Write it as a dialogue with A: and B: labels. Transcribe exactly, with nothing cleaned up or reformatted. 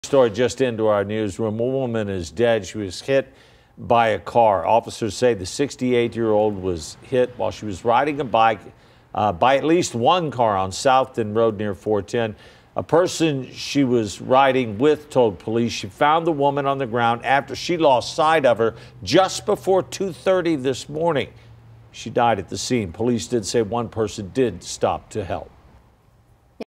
A: Story just into our newsroom. A woman is dead. She was hit by a car. Officers say the sixty-eight-year-old was hit while she was riding a bike uh, by at least one car on Southton Road near four ten. A person she was riding with told police she found the woman on the ground after she lost sight of her just before two thirty this morning. She died at the scene. Police did say one person did stop to help.